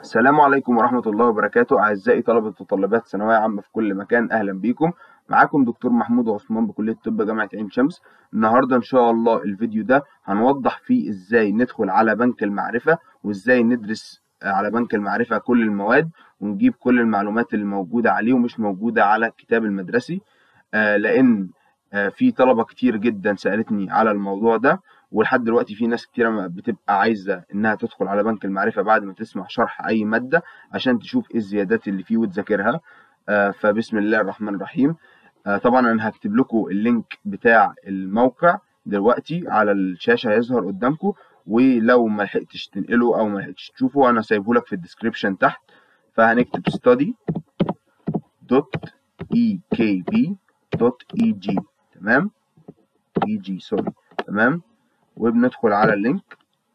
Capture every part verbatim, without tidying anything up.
السلام عليكم ورحمة الله وبركاته. أعزائي طلبة وطالبات ثانوية عامة في كل مكان، أهلا بيكم. معاكم دكتور محمود عثمان بكلية طب جامعة عين شمس. النهاردة إن شاء الله الفيديو ده هنوضح فيه إزاي ندخل على بنك المعرفة، وإزاي ندرس على بنك المعرفة كل المواد ونجيب كل المعلومات اللي موجودة عليه ومش موجودة على الكتاب المدرسي. آه لأن آه في طلبة كتير جدا سألتني على الموضوع ده، ولحد دلوقتي في ناس كتيرة بتبقى عايزة إنها تدخل على بنك المعرفة بعد ما تسمع شرح أي مادة عشان تشوف إيه الزيادات اللي فيه وتذاكرها. آه فبسم الله الرحمن الرحيم. آه طبعا أنا هكتب لكم اللينك بتاع الموقع دلوقتي على الشاشة، هيظهر قدامكم، ولو ما لحقتش تنقله أو ما لحقتش تشوفه أنا سايبه لك في الديسكريبشن تحت. فهنكتب study دوت إي كي بي دوت إي جي، تمام؟ إي جي سوري، تمام. وبندخل على اللينك.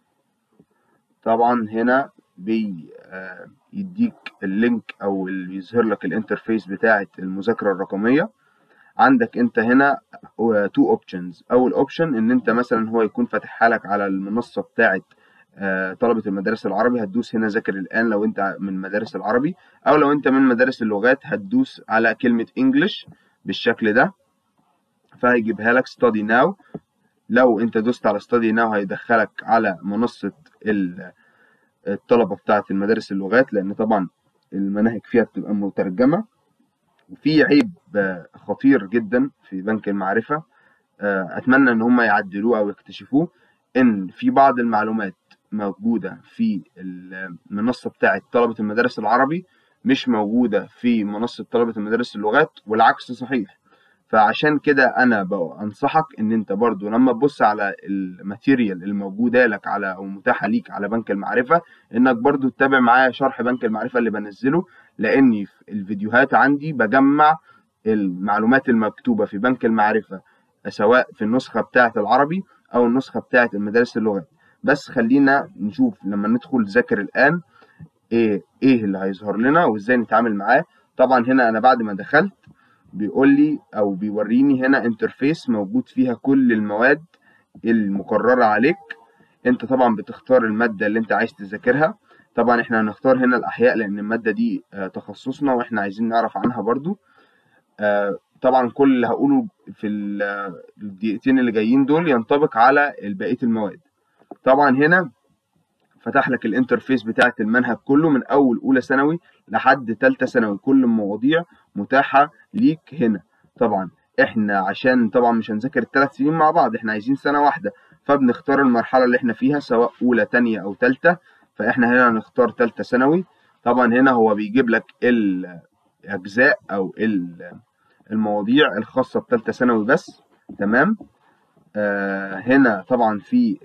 طبعا هنا بيديك اللينك او اللي يظهر لك الانترفيس بتاعه المذاكره الرقميه. عندك انت هنا تو اوبشنز. اول اوبشن ان انت مثلا هو يكون فاتحها لك على المنصه بتاعه طلبه المدارس العربي، هتدوس هنا ذاكر الان لو انت من مدارس العربي، او لو انت من مدارس اللغات هتدوس على كلمه انجلش بالشكل ده فهيجيبها لك ستادي ناو. لو انت دوست على ستادي ناو هيدخلك على منصة الطلبة بتاعة المدارس اللغات، لان طبعا المناهج فيها بتبقى مترجمة. وفي عيب خطير جدا في بنك المعرفة، اتمنى ان هم يعدلوه او يكتشفوه، ان في بعض المعلومات موجودة في المنصة بتاعة طلبة المدارس العربي مش موجودة في منصة طلبة المدارس اللغات، والعكس صحيح. فعشان كده انا بنصحك ان انت برضو لما تبص على الماتيريال الموجوده لك على او متاحه ليك على بنك المعرفه، انك برضو تتابع معايا شرح بنك المعرفه اللي بنزله، لاني في الفيديوهات عندي بجمع المعلومات المكتوبه في بنك المعرفه سواء في النسخه بتاعه العربي او النسخه بتاعه المدارس اللغات. بس خلينا نشوف لما ندخل ذاكر الان ايه ايه اللي هيظهر لنا وازاي نتعامل معاه. طبعا هنا انا بعد ما دخلت بيقول لي او بيوريني هنا انترفيس موجود فيها كل المواد المقررة عليك. انت طبعا بتختار المادة اللي انت عايز تذاكرها. طبعا احنا هنختار هنا الاحياء لان المادة دي تخصصنا واحنا عايزين نعرف عنها برضو. طبعا كل اللي هقوله في الدقيقتين اللي جايين دول ينطبق على بقية المواد. طبعا هنا فتح لك الانترفيس بتاعت المنهج كله من اول اولى ثانوي لحد ثالثه ثانوي، كل المواضيع متاحه ليك هنا. طبعا احنا عشان طبعا مش هنذاكر الثلاث سنين مع بعض، احنا عايزين سنه واحده، فبنختار المرحله اللي احنا فيها سواء اولى ثانيه او ثالثه. فاحنا هنا هنختار ثالثه ثانوي. طبعا هنا هو بيجيب لك الاجزاء او المواضيع الخاصه بثالثه ثانوي بس، تمام. آه هنا طبعا في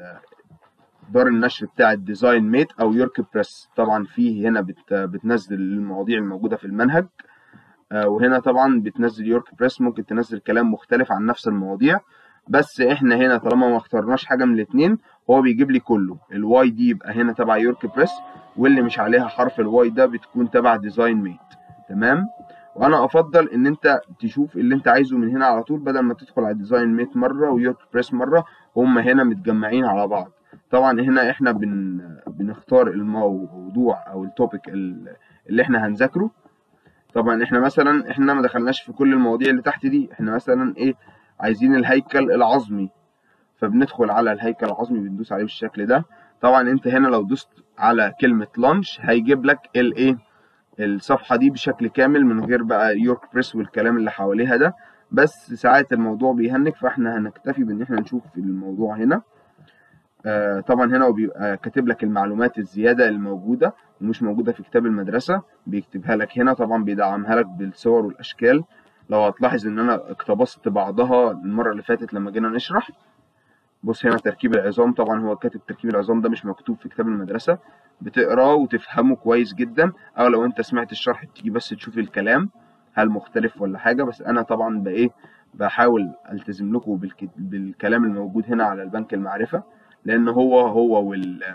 دار النشر بتاع ديزاين ميت او يورك بريس، طبعا فيه هنا بت بتنزل المواضيع الموجوده في المنهج. آه وهنا طبعا بتنزل يورك بريس، ممكن تنزل كلام مختلف عن نفس المواضيع. بس احنا هنا طالما ما اخترناش حاجه من الاثنين هو بيجيب لي كله. الواي دي يبقى هنا تبع يورك بريس، واللي مش عليها حرف الواي ده بتكون تبع ديزاين ميت، تمام. وانا افضل ان انت تشوف اللي انت عايزه من هنا على طول بدل ما تدخل على ديزاين ميت مره ويورك بريس مره، هم هنا متجمعين على بعض. طبعا هنا احنا بن بنختار الموضوع او التوبيك اللي احنا هنذاكره. طبعا احنا مثلا احنا ما دخلناش في كل المواضيع اللي تحت دي، احنا مثلا ايه عايزين الهيكل العظمي، فبندخل على الهيكل العظمي بندوس عليه بالشكل ده. طبعا انت هنا لو دوست على كلمة لانش هيجيب لك الايه الصفحة دي بشكل كامل من غير بقى يورك بريس والكلام اللي حواليها ده. بس ساعات الموضوع بيهنك، فاحنا هنكتفي بان احنا نشوف الموضوع هنا. آه طبعا هنا هو بيبقى كاتب لك المعلومات الزيادة الموجودة ومش موجودة في كتاب المدرسة، بيكتبها لك هنا. طبعا بيدعمها لك بالصور والأشكال. لو هتلاحظ إن أنا اقتبست بعضها المرة اللي فاتت لما جينا نشرح. بص هنا تركيب العظام، طبعا هو كاتب تركيب العظام ده مش مكتوب في كتاب المدرسة، بتقراه وتفهمه كويس جدا، أو لو أنت سمعت الشرح تيجي بس تشوف الكلام هل مختلف ولا حاجة. بس أنا طبعا بإيه بحاول ألتزم لكم بالكلام الموجود هنا على البنك المعرفة، لأن هو هو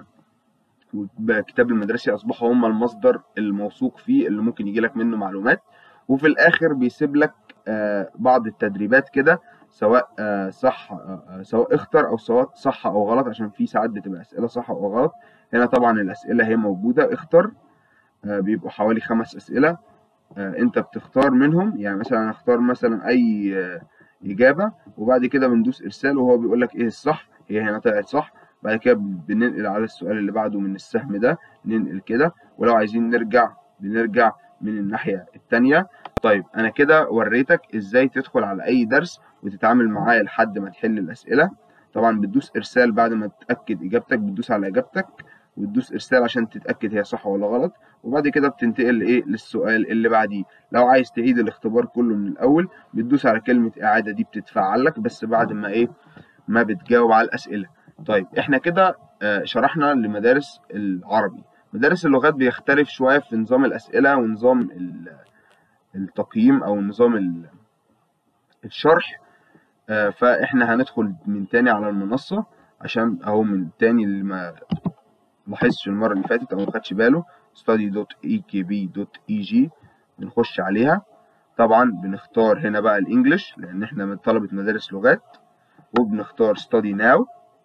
والكتاب المدرسي أصبحوا هما المصدر الموثوق فيه اللي ممكن يجي لك منه معلومات. وفي الآخر بيسيب لك بعض التدريبات كده، سواء صح سواء اختر أو سواء صح أو غلط، عشان في ساعات بتبقى أسئلة صح أو غلط. هنا طبعا الأسئلة هي موجودة، اختر آه، بيبقوا حوالي خمس أسئلة. آه، أنت بتختار منهم، يعني مثلا أنا أختار مثلا أي آه، إجابة، وبعد كده بندوس إرسال وهو بيقول لك إيه الصح. هي هنا طلعت صح. بعد كده بننقل على السؤال اللي بعده من السهم ده، ننقل كده، ولو عايزين نرجع بنرجع من الناحية التانية. طيب أنا كده وريتك إزاي تدخل على أي درس وتتعامل معاه لحد ما تحل الأسئلة. طبعا بتدوس إرسال بعد ما تتأكد إجابتك، بتدوس على إجابتك وتدوس إرسال عشان تتأكد هي صح ولا غلط، وبعد كده بتنتقل إيه للسؤال اللي بعديه. لو عايز تعيد الاختبار كله من الأول بتدوس على كلمة إعادة، دي بتتفعل لك بس بعد ما إيه ما بتجاوب على الأسئلة. طيب إحنا كده آه، شرحنا لمدارس العربي. مدارس اللغات بيختلف شوية في نظام الأسئلة ونظام ال- التقييم أو نظام ال- الشرح. آه، فإحنا هندخل من تاني على المنصة عشان أهو من تاني اللي ما لاحظش المرة اللي فاتت أو ما خدش باله، study دوت إي كي بي دوت إي جي بنخش عليها. طبعا بنختار هنا بقى الإنجليش لأن إحنا من طلبة مدارس لغات، وبنختار study now.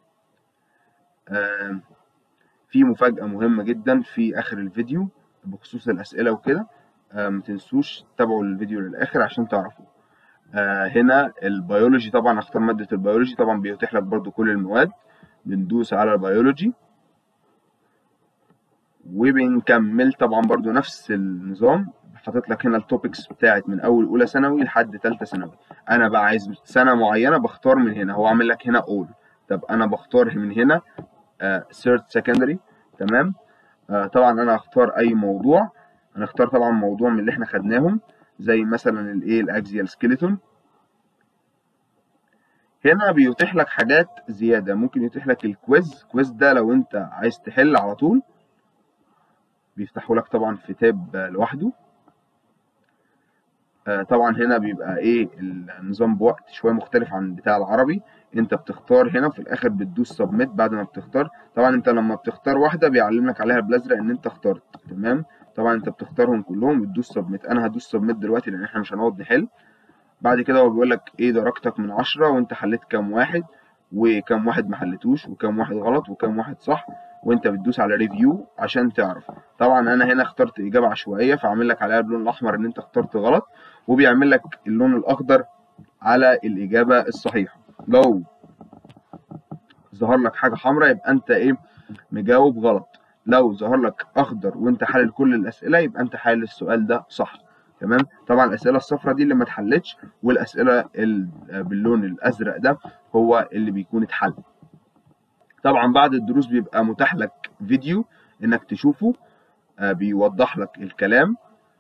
آه، في مفاجأة مهمة جدا في آخر الفيديو بخصوص الأسئلة وكده. آه، متنسوش تتابعوا الفيديو للآخر عشان تعرفوا. آه، هنا البيولوجي، طبعا اختار مادة البيولوجي، طبعا بيتيح لك برضو كل المواد. بندوس على البيولوجي وبنكمل طبعا برضو نفس النظام. حاطط لك هنا التوبكس بتاعت من اول اولى ثانوي لحد ثالثه ثانوي. انا بقى عايز سنه معينه بختار من هنا، هو عامل لك هنا اول. طب انا بختار من هنا ثيرد سكندري. تمام. آه، طبعا انا هختار اي موضوع. هنختار طبعا موضوع من اللي احنا خدناهم زي مثلا الايه الاكزيال سكيلتون. هنا بيتيح لك حاجات زياده، ممكن يتيح لك الكويز. كويز ده لو انت عايز تحل على طول بيفتحوا لك طبعا في تاب لوحده. آه، طبعا هنا بيبقى ايه النظام بوقت شويه مختلف عن بتاع العربي. انت بتختار هنا في الاخر بتدوس سبميت بعد ما بتختار. طبعا انت لما بتختار واحده بيعلم لك عليها بالازرق ان انت اخترت. تمام. طبعا انت بتختارهم كلهم وتدوس سبميت. انا هدوس سبميت دلوقتي لان احنا مش هنقعد نحل. بعد كده هو بيقول لك ايه درجتك من عشرة وانت حليت كام واحد، وكام واحد ما حلتوش، وكام واحد غلط، وكام واحد صح. وانت بتدوس على ريفيو عشان تعرف. طبعا انا هنا اخترت اجابه عشوائيه فعامل لك عليها اللون الاحمر ان انت اخترت غلط، وبيعمل لك اللون الاخضر على الاجابه الصحيحه. لو ظهر لك حاجه حمراء يبقى انت ايه مجاوب غلط. لو ظهر لك اخضر وانت حلل كل الاسئله يبقى انت حلل السؤال ده صح. تمام. طبعا الاسئله الصفراء دي اللي ما اتحلتش، والاسئله ال- باللون الازرق ده هو اللي بيكون اتحل. طبعا بعد الدروس بيبقى متاح لك فيديو انك تشوفه، آه، بيوضح لك الكلام.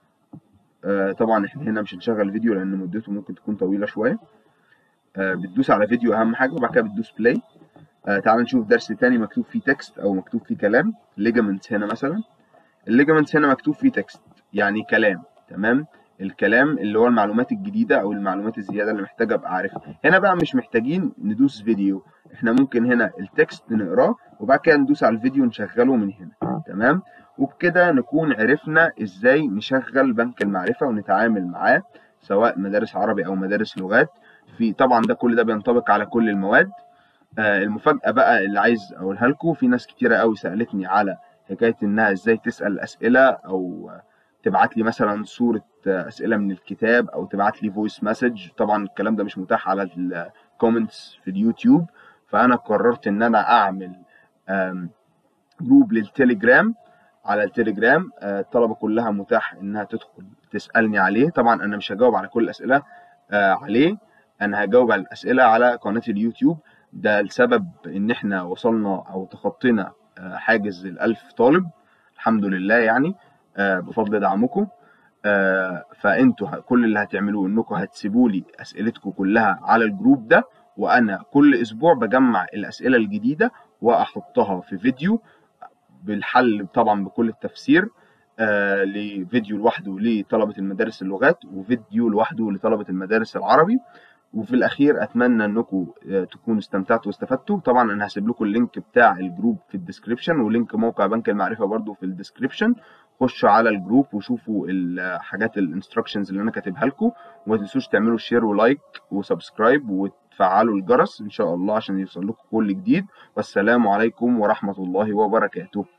آه، طبعا احنا هنا مش هنشغل فيديو لان مدته ممكن تكون طويله شويه. آه، بتدوس على فيديو اهم حاجه وبعد كده بتدوس بلاي. آه، تعال نشوف درس تاني مكتوب فيه تكست او مكتوب فيه كلام. ليجامنتس هنا مثلا، الليجامنتس هنا مكتوب فيه تكست يعني كلام. تمام. الكلام اللي هو المعلومات الجديدة أو المعلومات الزيادة اللي محتاج أبقى عارفها. هنا بقى مش محتاجين ندوس فيديو، احنا ممكن هنا التكست نقراه وبعد كده ندوس على الفيديو نشغله من هنا. تمام. وبكده نكون عرفنا ازاي نشغل بنك المعرفة ونتعامل معاه سواء مدارس عربي أو مدارس لغات. في طبعا ده كل ده بينطبق على كل المواد. آه، المفاجأة بقى اللي عايز أقولها لكم، في ناس كتيرة قوي سألتني على حكاية إنها إزاي تسأل أسئلة أو تبعت لي مثلا صورة أسئلة من الكتاب أو تبعت لي فويس مسج. طبعا الكلام ده مش متاح على الكومنتس في اليوتيوب. فأنا قررت إن أنا أعمل آم، جروب للتليجرام. على التليجرام آه، الطلبة كلها متاح إنها تدخل تسألني عليه. طبعا أنا مش هجاوب على كل الأسئلة آه، عليه. أنا هجاوب على الأسئلة على قناة اليوتيوب. ده لسبب إن إحنا وصلنا أو تخطينا آه، حاجز الألف طالب الحمد لله يعني، آه، بفضل دعمكم. آه، فأنتوا ه- كل اللي هتعملوه إنكم هتسيبوا لي أسئلتكم كلها على الجروب ده، وأنا كل أسبوع بجمع الأسئلة الجديدة وأحطها في فيديو بالحل طبعا بكل التفسير. آه لفيديو لوحده لطلبة المدارس اللغات وفيديو لوحده لطلبة المدارس العربي. وفي الأخير أتمنى إنكم آه تكونوا استمتعتوا واستفدتوا. طبعا أنا هسيب لكم اللينك بتاع الجروب في الديسكريبشن ولينك موقع بنك المعرفة برضو في الديسكريبشن. خشوا على الجروب وشوفوا الحاجات الانستراكشنز اللي أنا كاتبها لكم، وما تنسوش تعملوا شير ولايك وسبسكرايب وتفعلوا الجرس إن شاء الله عشان يوصل لكم كل جديد. والسلام عليكم ورحمة الله وبركاته.